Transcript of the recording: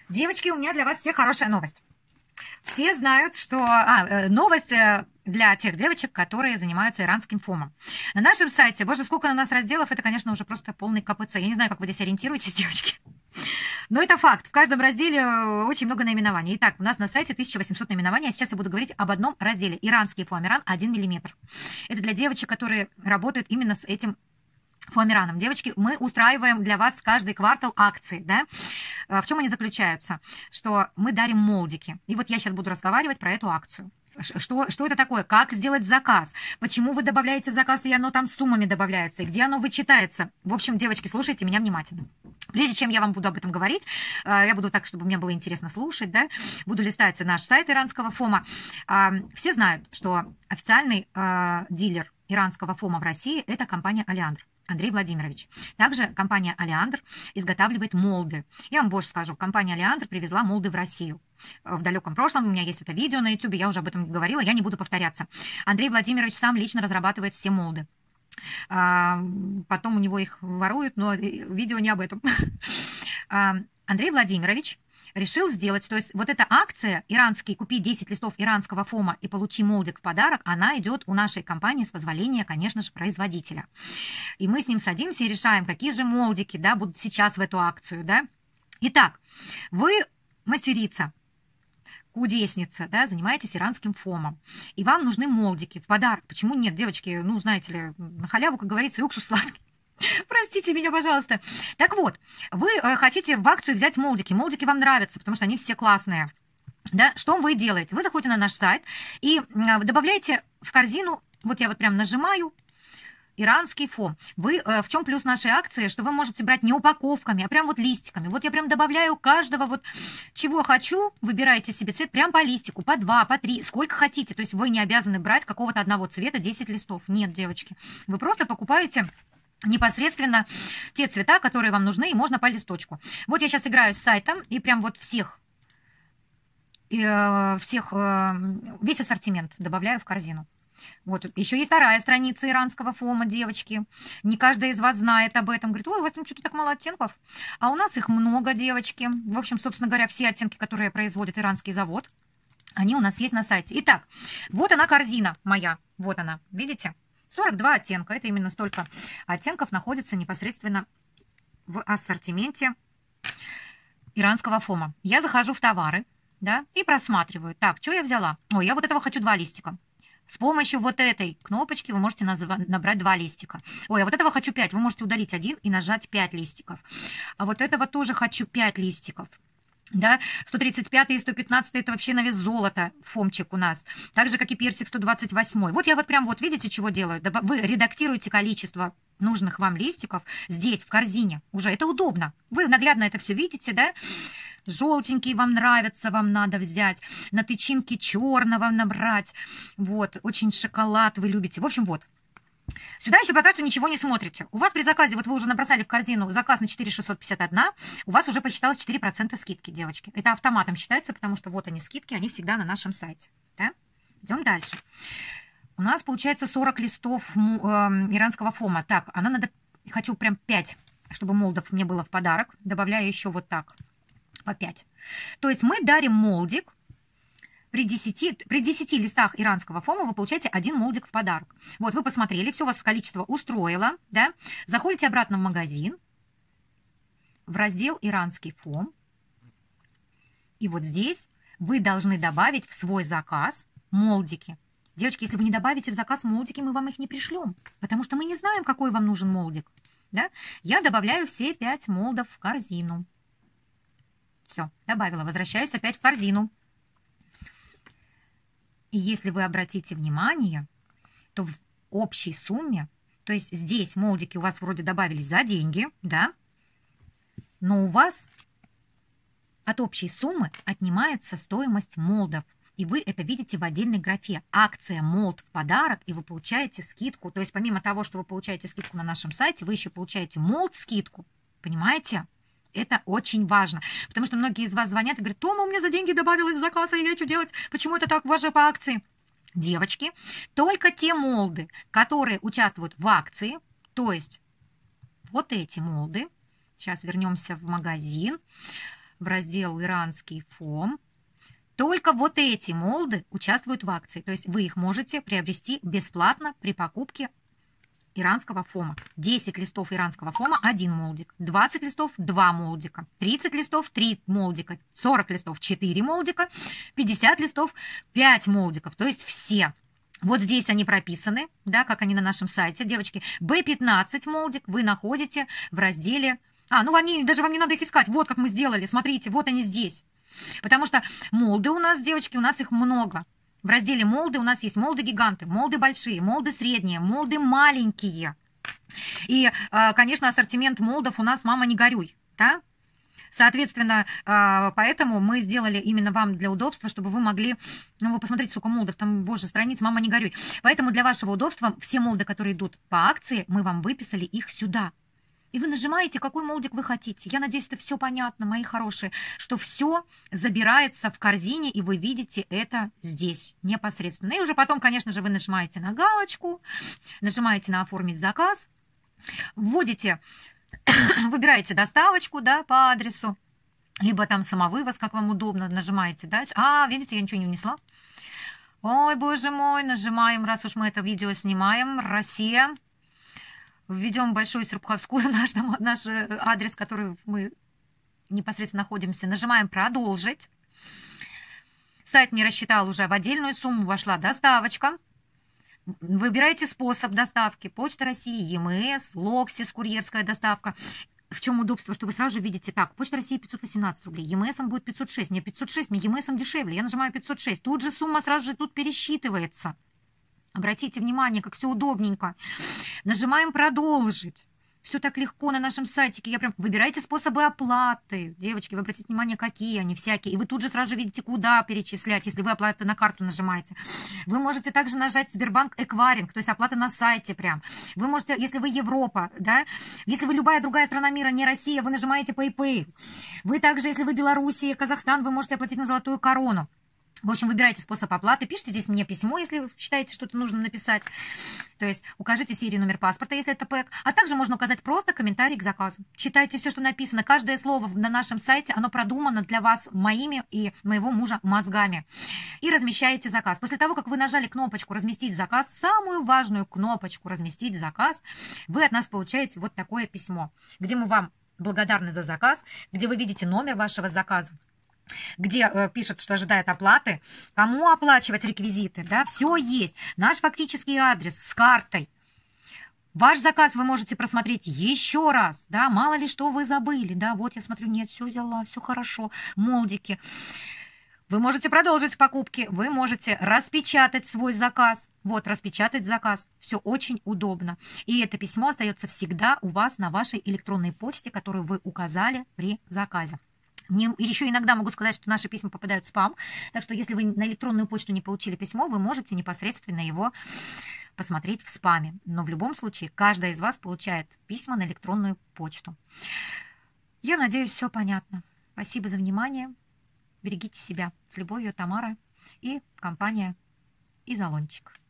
Девочки, у меня для вас всех хорошая новость. Все знают, что... новость для тех девочек, которые занимаются иранским фомом. На нашем сайте, боже, сколько на нас разделов, это, конечно, уже просто полный КПЦ. Я не знаю, как вы здесь ориентируетесь, девочки. Но это факт. В каждом разделе очень много наименований. Итак, у нас на сайте 1800 наименований. А сейчас я буду говорить об одном разделе. Иранский фоамиран 1 мм. Это для девочек, которые работают именно с этим фоамираном. Девочки, мы устраиваем для вас каждый квартал акции, да? В чем они заключаются? Что мы дарим молдики. И вот я сейчас буду разговаривать про эту акцию. Что это такое? Как сделать заказ? Почему вы добавляете в заказ, и оно там суммами добавляется? И где оно вычитается? В общем, девочки, слушайте меня внимательно. Прежде чем я вам буду об этом говорить, я буду так, чтобы мне было интересно слушать, да? Буду листать наш сайт иранского ФОМа. Все знают, что официальный дилер иранского ФОМа в России – это компания «Алиандр». Андрей Владимирович. Также компания «Алиандр» изготавливает молды. Я вам больше скажу, компания «Алиандр» привезла молды в Россию. В далеком прошлом, у меня есть это видео на YouTube, я уже об этом говорила, я не буду повторяться. Андрей Владимирович сам лично разрабатывает все молды. Потом у него их воруют, но видео не об этом. Андрей Владимирович решил сделать, то есть вот эта акция «Иранский, купи 10 листов иранского фома и получи молдик в подарок», она идет у нашей компании с позволения, конечно же, производителя. И мы с ним садимся и решаем, какие же молдики, да, будут сейчас в эту акцию, да. Итак, вы мастерица, кудесница, да, занимаетесь иранским фомом, и вам нужны молдики в подарок. Почему нет, девочки, ну, знаете ли, на халяву, как говорится, и уксус сладкий. Простите меня, пожалуйста. Так вот, вы хотите в акцию взять молдики. Молдики вам нравятся, потому что они все классные. Да? Что вы делаете? Вы заходите на наш сайт и добавляете в корзину, вот я вот прям нажимаю, иранский фом. В чем плюс нашей акции, что вы можете брать не упаковками, а прям вот листиками. Вот я прям добавляю каждого вот чего хочу, выбираете себе цвет прям по листику, по 2, по 3, сколько хотите. То есть вы не обязаны брать какого-то одного цвета 10 листов. Нет, девочки. Вы просто покупаете непосредственно те цвета, которые вам нужны, и можно по листочку. Вот я сейчас играю с сайтом, и прям вот весь ассортимент добавляю в корзину. Вот, еще есть вторая страница иранского фома, девочки. Не каждая из вас знает об этом. Говорит, ой, у вас там что-то так мало оттенков. А у нас их много, девочки. В общем, собственно говоря, все оттенки, которые производит иранский завод, они у нас есть на сайте. Итак, вот она корзина моя. Вот она, видите? 42 оттенка. Это именно столько оттенков находится непосредственно в ассортименте иранского фома. Я захожу в товары, да, и просматриваю. Так, что я взяла? Ой, я вот этого хочу 2 листика. С помощью вот этой кнопочки вы можете набрать 2 листика. Ой, а вот этого хочу 5. Вы можете удалить 1 и нажать 5 листиков. А вот этого тоже хочу 5 листиков. Да, 135 и 115 это вообще на вес золота фомчик у нас. Так же, как и персик 128. Вот я вот прям вот видите, чего делаю? Вы редактируете количество нужных вам листиков здесь, в корзине. Уже это удобно. Вы наглядно это все видите, да? Желтенький вам нравится, вам надо взять. На тычинке черного набрать. Вот, очень шоколад вы любите. В общем, вот. Сюда еще пока что ничего не смотрите. У вас при заказе, вот вы уже набросали в корзину заказ на 4651, у вас уже посчиталось 4% скидки, девочки. Это автоматом считается, потому что вот они скидки, они всегда на нашем сайте. Да? Идем дальше. У нас получается 40 листов иранского фома. Так, она надо, хочу прям 5, чтобы молдов мне было в подарок. Добавляю еще вот так, по 5. То есть мы дарим молдик. При 10 листах иранского фома вы получаете 1 молдик в подарок. Вот, вы посмотрели, все вас количество устроило, да? Заходите обратно в магазин, в раздел «Иранский фом». И вот здесь вы должны добавить в свой заказ молдики. Девочки, если вы не добавите в заказ молдики, мы вам их не пришлем, потому что мы не знаем, какой вам нужен молдик. Да? Я добавляю все 5 молдов в корзину. Все, добавила. Возвращаюсь опять в корзину. И если вы обратите внимание, то в общей сумме, то есть здесь молдики у вас вроде добавились за деньги, да, но у вас от общей суммы отнимается стоимость молдов. И вы это видите в отдельной графе. Акция молд в подарок, и вы получаете скидку. То есть помимо того, что вы получаете скидку на нашем сайте, вы еще получаете молд скидку. Понимаете? Это очень важно, потому что многие из вас звонят и говорят, Тома, у меня за деньги добавилось в заказ, а я что делать? Почему это так, у вас же по акции? Девочки, только те молды, которые участвуют в акции, то есть вот эти молды, сейчас вернемся в магазин, в раздел «Иранский ФОМ». Только вот эти молды участвуют в акции. То есть вы их можете приобрести бесплатно при покупке иранского ФОМа. 10 листов иранского ФОМа – 1 молдик. 20 листов – 2 молдика. 30 листов – 3 молдика. 40 листов – 4 молдика. 50 листов – 5 молдиков. То есть все. Вот здесь они прописаны, да, как они на нашем сайте, девочки. B15 молдик вы находите в разделе... ну они, даже вам не надо их искать. Вот как мы сделали, смотрите, вот они здесь. Потому что молды у нас, девочки, у нас их много. В разделе молды у нас есть молды-гиганты, молды большие, молды средние, молды маленькие. И, конечно, ассортимент молдов у нас «Мама, не горюй». Да? Соответственно, поэтому мы сделали именно вам для удобства, чтобы вы могли... вы посмотрите, сколько молдов, там, боже, страниц «Мама, не горюй». Поэтому для вашего удобства все молды, которые идут по акции, мы вам выписали их сюда. И вы нажимаете, какой молдик вы хотите. Я надеюсь, это все понятно, мои хорошие, что все забирается в корзине, и вы видите это здесь непосредственно. И уже потом, конечно же, вы нажимаете на галочку, нажимаете на «Оформить заказ», вводите, выбираете доставочку, да, по адресу, либо там самовывоз, как вам удобно, нажимаете дальше. Видите, я ничего не внесла. Ой, боже мой, нажимаем, раз уж мы это видео снимаем, Россия. Введем Большую Серпуховскую, наш адрес, который мы непосредственно находимся. Нажимаем «Продолжить». Сайт не рассчитал уже, в отдельную сумму вошла доставочка. Выбирайте способ доставки. Почта России, ЕМС, Локсис, курьерская доставка. В чем удобство, что вы сразу же видите, так, Почта России 518 рублей, ЕМСом будет 506, мне 506, мне ЕМСом дешевле. Я нажимаю 506, тут же сумма сразу же тут пересчитывается. Обратите внимание, как все удобненько. Нажимаем «Продолжить». Все так легко на нашем сайтике. Выбирайте способы оплаты. Девочки, вы обратите внимание, какие они всякие. И вы тут же сразу же видите, куда перечислять, если вы оплату на карту нажимаете. Вы можете также нажать Сбербанк Эквайринг, то есть оплата на сайте прям. Вы можете, если вы Европа, да, если вы любая другая страна мира, не Россия, вы нажимаете PayPay. Вы также, если вы Белоруссия, Казахстан, вы можете оплатить на золотую корону. В общем, выбирайте способ оплаты, пишите здесь мне письмо, если вы считаете, что-то нужно написать. То есть укажите серию, номер паспорта, если это ПЭК. А также можно указать просто комментарий к заказу. Читайте все, что написано. Каждое слово на нашем сайте, оно продумано для вас моими и моего мужа мозгами. И размещаете заказ. После того, как вы нажали кнопочку «Разместить заказ», самую важную кнопочку «Разместить заказ», вы от нас получаете вот такое письмо, где мы вам благодарны за заказ, где вы видите номер вашего заказа, где пишет, что ожидает оплаты, кому оплачивать реквизиты, да, все есть. Наш фактический адрес с картой. Ваш заказ вы можете просмотреть еще раз, да, мало ли что вы забыли, да, вот я смотрю, нет, все взяла, все хорошо, молдики. Вы можете продолжить покупки, вы можете распечатать свой заказ, вот, распечатать заказ, все очень удобно. И это письмо остается всегда у вас на вашей электронной почте, которую вы указали при заказе. Еще иногда могу сказать, что наши письма попадают в спам, так что если вы на электронную почту не получили письмо, вы можете непосредственно его посмотреть в спаме. Но в любом случае, каждая из вас получает письма на электронную почту. Я надеюсь, все понятно. Спасибо за внимание. Берегите себя. С любовью, Тамара и компания Изолончик.